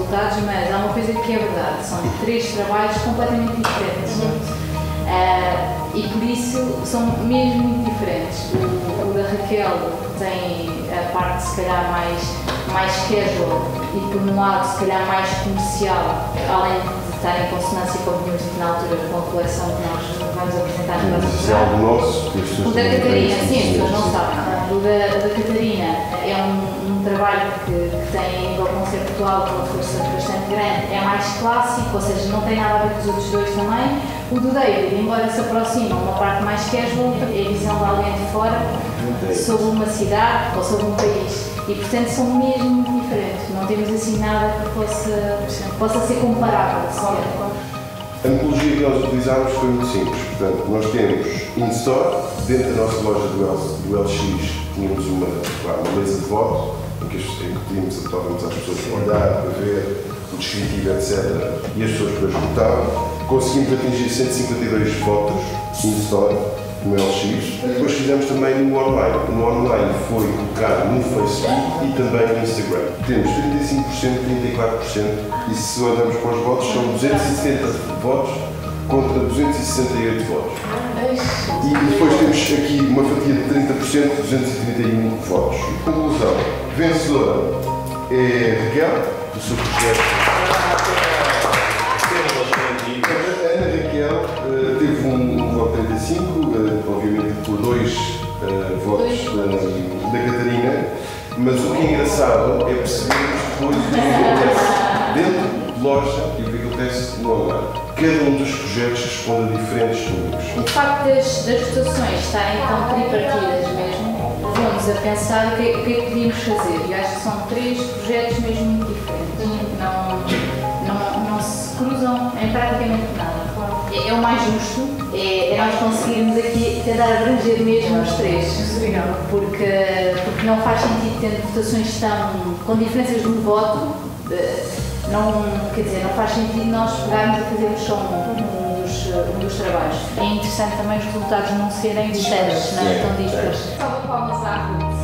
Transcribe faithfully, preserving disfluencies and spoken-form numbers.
resultados, mas há uma coisa que é verdade, são três trabalhos completamente diferentes. Uh, e por isso são mesmo muito diferentes. O, o da Raquel tem a parte se calhar mais, mais casual e por um lado se calhar mais comercial, além de estar em consonância com o que tínhamos dito na altura com a coleção que nós vamos apresentar no próximo programa. O nosso, o da Catarina, sim, as pessoas não sabem. O da, o da Catarina é um, um trabalho que, que tem a nível conceptual uma força bastante grande, é mais clássico, ou seja, não tem nada a ver com os outros dois também. O do David, embora se aproxime a uma parte mais casual, é a visão de alguém de fora sobre uma cidade ou sobre um país. E portanto são mesmo muito diferentes, não temos assim nada que possa, possa ser comparável. A metodologia que nós utilizámos foi muito simples, portanto, nós temos in-store, dentro da nossa loja do, L, do L X, tínhamos uma, claro, uma mesa de voto, em que, em que pedimos, estávamos às pessoas para olhar, para ver o descritivo, etcétera, e as pessoas depois votavam. Conseguimos atingir cento e cinquenta e dois votos in-store, no L X. Depois fizemos também no online. No online foi colocado no Facebook e também no Instagram. Temos trinta e cinco por cento, trinta e quatro por cento e se olharmos para os votos são duzentos e setenta votos contra duzentos e sessenta e oito votos. E depois temos aqui uma fatia de trinta por cento, duzentos e trinta e um votos. Conclusão, vencedora é a Raquel, do seu projeto. A Ana Raquel uh, teve um, um voto de trinta e cinco, uh, obviamente por dois uh, votos da, da Catarina, mas o que é engraçado é percebermos depois o que acontece dentro de loja e o que acontece no online. Cada um dos projetos responde a diferentes públicos. O facto das, das votações estarem tão tripartidas mesmo, levou-nos a pensar o que, o que é que podíamos fazer. E acho que são três projetos mesmo muito diferentes. Não, não, não se cruzam em praticamente nada. É, é o mais justo, é, é nós conseguirmos aqui tentar abranger mesmo os três. Porque, porque não faz sentido tendo votações tão, com diferenças de um voto, não, quer dizer, não faz sentido nós pegarmos e fazermos só um, um, dos, um dos trabalhos. É interessante também os resultados não serem distantes, não é tão dispares. Salva palmas à Ruth.